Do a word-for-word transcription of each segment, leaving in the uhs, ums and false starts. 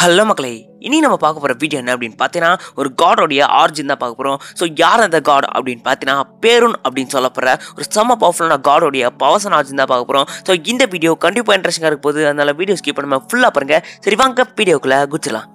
Hello மக்களே, இனி நம்ம பார்க்க போகிற வீடியோ என்ன அப்படின்னு பார்த்தீங்கன்னா ஒரு காடோடைய ஆரிஜின் தான் பார்க்க போகிறோம். ஸோ யார் அந்த காட் அப்படின்னு பார்த்தீங்கன்னா பேருன் அப்படின்னு சொல்லப்படுற ஒரு செம்ம பவர்ஃபுல்லான காடோடைய பவர்ஸ் ஆரிஜின் தான் பார்க்க போகிறோம். ஸோ இந்த வீடியோ கண்டிப்பாக இன்ட்ரெஸ்டிங்காக இருக்க போகுது. அதனால வீடியோ ஸ்கிப் பண்ணாம ஃபுல்லாக பாருங்க. சரி வாங்க வீடியோக்குள்ள குதிக்கலாம்.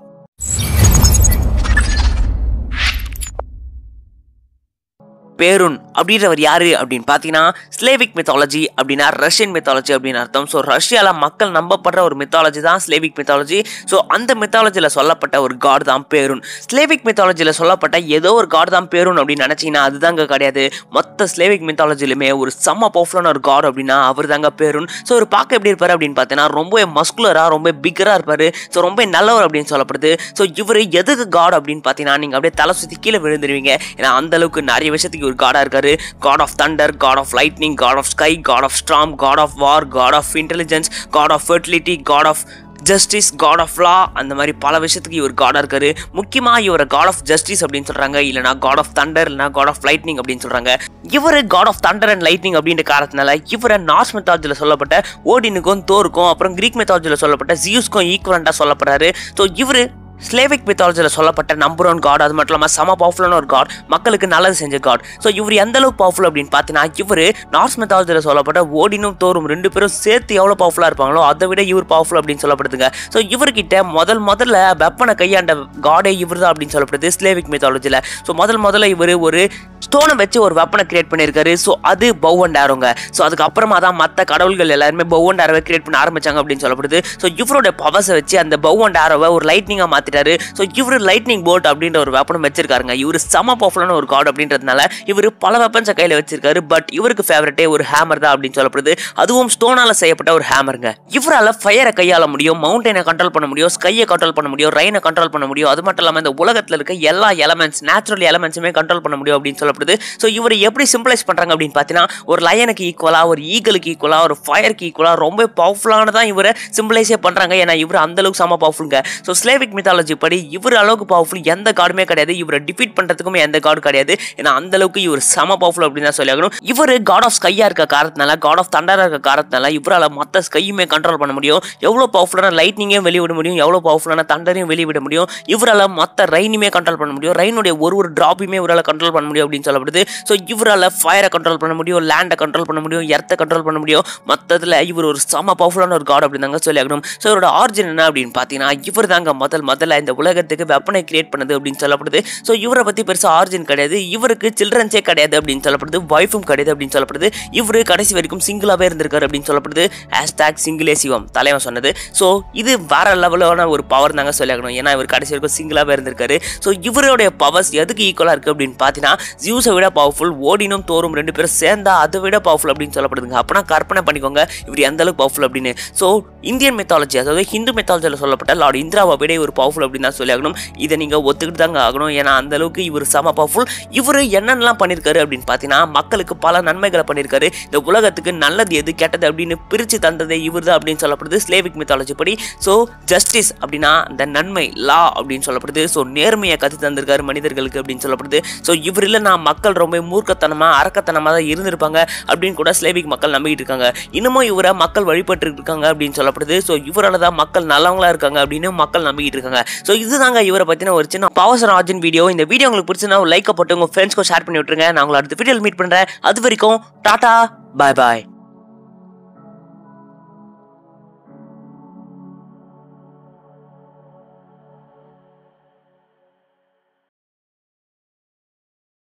பேருன் அப்படின்றவர் யாரு அப்படின்னு பார்த்தீங்கன்னா ஸ்லேவிக் மித்தாலஜி அப்படின்னா ரஷ்யன் மித்தாலஜி அப்படின்னு அர்த்தம். ஸோ ரஷ்யாவில் மக்கள் நம்பப்படுற ஒரு மித்தாலஜி தான் ஸ்லேவிக் மித்தாலஜி. ஸோ அந்த மித்தாலஜியில் சொல்லப்பட்ட ஒரு காட் தான் பேருன். ஸ்லேவிக் மித்தாலஜியில் சொல்லப்பட்ட ஏதோ ஒரு காட் தான் பேருன் அப்படின்னு நினச்சிங்கன்னா அதுதாங்க கிடையாது. மொத்த ஸ்லேவிக் மித்தாலஜிலுமே ஒரு செம்ம பவர்ஃபுல்லான ஒரு காட் அப்படின்னா அவர் தாங்க பேருன். ஸோ ஒரு பார்க்க எப்படி இருப்பார் அப்படின்னு பார்த்தீங்கன்னா ரொம்ப மஸ்குலராக ரொம்ப பிக்கராக இருப்பார். ஸோ ரொம்ப நல்லவர் அப்படின்னு சொல்லப்படுது. ஸோ இவர் எதுக்கு காட் அப்படின்னு பார்த்தீங்கன்னா நீங்கள் அப்படியே தலை சுற்றி கீழே விழுந்துருவீங்க. ஏன்னா அந்த அளவுக்கு நிறைய விஷயத்துக்கு ஒரு காடா இருக்காரு. God of thunder, god of lightning, god of sky, god of storm, god of war, god of intelligence, god of fertility, god of justice, god of law, அந்த மாதிரி பல விஷயத்துக்கு இவர் காடாக இருக்காரு. முக்கியமாக இவரை காட் ஆஃப் ஜஸ்டிஸ் அப்படின்னு சொல்கிறாங்க, இல்லைனா காட் ஆஃப் தண்டர், இல்லைனா காட் ஆஃப் லைட்னிங் அப்படின்னு சொல்கிறாங்க. இவர் god of thunder and lightning அப்படின்ற காரணத்தினால இவரை நார்ஸ் மெத்தாலஜியில் சொல்லப்பட்ட ஓடினுக்கும் தோருக்கும் அப்புறம் கிரீக் மெத்தாலஜியில் சொல்லப்பட்ட ஜியூஸ்க்கும் ஈக்குவலண்டாக சொல்லப்படுறாரு. ஸோ இவர் ஸ்லேவிக் மித்தாலஜியில் சொல்லப்பட்ட நம்பர் ஒன் காட். அது மட்டும் இல்லாமல் செம பவர்ஃபுல்லான ஒரு காட், மக்களுக்கு நல்லது செஞ்ச காட். ஸோ இவர் எந்த அளவுக்கு பவர்ஃபுல் அப்படின்னு பார்த்தீங்கன்னா இவர் நார்ஸ் மெத்தாலஜியில் சொல்லப்பட்ட ஓடினும் தோரும் ரெண்டு பேரும் சேர்த்து எவ்வளோ பவர்ஃபுல்லாக இருப்பாங்களோ அதை விட இவர் பவர்ஃபுல் அப்படின்னு சொல்லப்படுதுங்க. ஸோ இவர்கிட்ட முதல் முதல்ல வெப்பனை கையாண்ட காடே இவர் தான் அப்படின்னு சொல்லப்படுது ஸ்லேவிக் மித்தாலஜியில். ஸோ முதல் முதல்ல இவர் ஒரு ஸ்டோனை வச்சு ஒரு வெப்பனை கிரியேட் பண்ணியிருக்காரு. ஸோ அது பவ் அண்ட் ஆரோங்க. ஸோ அதுக்கப்புறமா தான் மற்ற கடவுள்கள் எல்லாருமே பவ் அண்ட் ஆரோவை கிரியேட் பண்ண ஆரம்பிச்சாங்க அப்படின்னு சொல்லப்படுது. ஸோ இவரோட பவர்ஸை வச்சு அந்த பவ் அண்ட் ஆரோவை ஒரு லைட்னிங்காக மாற்றிட்டாரு. ஸோ இவர் லைட்னிங் போல்ட் அப்படின்ற ஒரு வெப்பனும் வச்சிருக்காருங்க. இவர் செம பவர்ஃபுல்லான ஒரு காட் அப்படின்றதுனால இவர் பல வெப்பன்ஸை கையில் வச்சிருக்காரு. பட் இவருக்கு ஃபேவரட்டே ஒரு ஹேமர் தான் அப்படின்னு சொல்லப்படுது. அதுவும் ஸ்டோனால் செய்யப்பட்ட ஒரு ஹேமருங்க. இவரால் ஃபயரை கையாள முடியும், மவுண்டனை கண்ட்ரோல் பண்ண முடியும், ஸ்கையை கண்ட்ரோல் பண்ண முடியும், ரெயினை கண்ட்ரோல் பண்ண முடியும். அது மட்டும் இல்லாமல் இந்த உலகத்தில் இருக்க எல்லா எலமெண்ட்ஸ் நேச்சுரல் எலமெண்ட்ஸுமே கண்ட்ரோல் பண்ண முடியும் அப்படின்னு சொல்லப்படுது. ஸோ இவர் எப்படி சிம்பிளைஸ் பண்ணுறாங்க அப்படின்னு பார்த்தீங்கன்னா ஒரு லயனுக்கு ஈக்குவலாக, ஒரு ஈகலுக்கு ஈக்குவலாக, ஒரு ஃபயருக்கு ஈக்குவலாக ரொம்ப பவர்ஃபுல்லானதான் இவரை சிம்பிளைஸே பண்ணுறாங்க. ஏன்னா இவர் அந்த அளவுக்கு செம பவர்ஃபுல்ங்க. ஸோ ஸ்லேவிக் மித்தாலஜி படி இவர் அளவுக்கு பவர்ஃபுல் எந்த காடுமே கிடையாது. இவரை டிஃபீட் பண்ணுறதுக்குமே எந்த காடு கிடையாது. ஏன்னா அந்த அளவுக்கு இவர் செம பவர்ஃபுல் அப்படின்னு தான் சொல்லி ஆகணும். இவர் காட் ஆஃப் ஸ்கையாக இருக்க காரணத்தினால, காட் ஆஃப் தண்டராக இருக்க காரணத்தினால இவரால் மொத்த ஸ்கையுமே கண்ட்ரோல் பண்ண முடியும். எவ்வளோ பவர்ஃபுல்லான லைட்னிங்கையும் வெளிவிட முடியும், எவ்வளோ பவர்ஃபுல்லான தண்டரையும் வெளிவிட முடியும். இவரால் மொத்த ரெயினுமே கண்ட்ரோல் பண்ண முடியும். ரெயினுடைய ஒரு ஒரு டிராப்பையுமே இவரால் கண்ட்ரோல் பண்ண முடியும் அப்படின்னு சொல்லப்படுது. ஸோ இவரால் ஃபயரை கண்ட்ரோல் பண்ண முடியும், லேண்டை கண்ட்ரோல் பண்ண முடியும், எர்த்தை கண்ட்ரோல் பண்ண முடியும். மொத்தத்தில் இவர் ஒரு செம பவர்ஃபுல்லான ஒரு காட் அப்படின்னு தாங்க சொல்லி ஆகணும். ஸோ இவரோட ஆரிஜின் என்ன அப்படின்னு பார்த்தீங்கன்னா இவர் தாங்க முதல் முதல்ல இந்த உலகத்துக்கு வெப்பனை கிரியேட் பண்ணது அப்படின்னு சொல்லப்படுது. ஸோ இவரை பற்றி பெருசாக ஆரிஜின் கிடையாது. இவருக்கு சில்ட்ரன்ஸே கிடையாது அப்படின்னு சொல்லப்படுது, ஒய்ஃபும் கிடையாது அப்படின்னு சொல்லப்படுது. இவர் கடைசி வரைக்கும் சிங்கிளாகவே இருந்திருக்காரு அப்படின்னு சொல்லப்படுது. ஹேஷ்டாக் சிங்கிளே சிவம் தலைவன் சொன்னது. ஸோ இது வேற லெவலான ஒரு பவர் தாங்க சொல்லி ஆகணும். ஏன்னா இவர் கடைசி வரைக்கும் சிங்கிளாகவே இருந்திருக்காரு. ஸோ இவருடைய பவர்ஸ் எதுக்கு ஈக்குவலாக இருக்குது அப்படின்னு பார்த்தீங்கன்னா ஜியூஸை விட பவர்ஃபுல், ஓடினும் தோறும் ரெண்டு பேரும் சேர்ந்தா அதை விட பவர்ஃபுல் அப்படின்னு சொல்லப்படுதுங்க. அப்போனா கற்பனை பண்ணிக்கோங்க இவர் எந்த அளவுக்கு பவர்ஃபுல் அப்படின்னு. ஸோ இந்தியன் மெத்தாலஜி அதாவது ஹிந்து மெத்தாலஜியில் சொல்லப்பட்ட லார்ட் இந்திராவை விட ஒரு பவர்ஃபுல் அப்படின்னு தான் சொல்லி ஆகணும். இதை நீங்கள் ஒத்துக்கிட்டு தாங்க ஆகணும். ஏன்னா அந்த அளவுக்கு இவர் செம பவர்ஃபுல். இவர் என்னென்னலாம் பண்ணியிருக்காரு அப்படின்னு பார்த்தீங்கன்னா மக்களுக்கு பல நன்மைகளை பண்ணியிருக்காரு. இந்த உலகத்துக்கு நல்லது எது கெட்டது அப்படின்னு பிரித்து தந்ததே இவர் தான் அப்படின்னு சொல்லப்படுது ஸ்லேவிக் மித்தாலஜி படி. ஸோ ஜஸ்டிஸ் அப்படின்னா இந்த நன்மை, லா அப்படின்னு சொல்லப்படுது. ஸோ நேர்மையை கற்று தந்திருக்காரு மனிதர்களுக்கு அப்படின்னு சொல்லப்படுது. ஸோ இவர் இல்லைனா மக்கள் ரொம்ப மூர்க்கத்தனமாக அரக்கத்தனமாக தான் இருந்திருப்பாங்க அப்படின்னு கூட ஸ்லேவிக் மக்கள் நம்பிக்கிட்டு இருக்காங்க. இன்னமும் இவரை மக்கள் வழிபட்டு இருக்காங்க அப்படின்னு சொல்லப்படுது. ஸோ இவரால் தான் மக்கள் நல்லவங்களா இருக்காங்க அப்படின்னு மக்கள் நம்பிக்கிட்டு இருக்காங்க. ஸோ இதுதாங்க இவரை பற்றின ஒரு சின்ன பவர்ஸ் ஆரிஜின் வீடியோ. இந்த வீடியோ உங்களுக்கு பிடிச்சிருந்தா ஒரு லைக் போட்டு உங்கள் ஃப்ரெண்ட்ஸ்க்கும் ஷேர் பண்ணி விட்டுருங்க. நான் உங்களை அடுத்த வீடியோவில் மீட் பண்ணுறேன். அது வரைக்கும் டாடா, பாய் பாய்.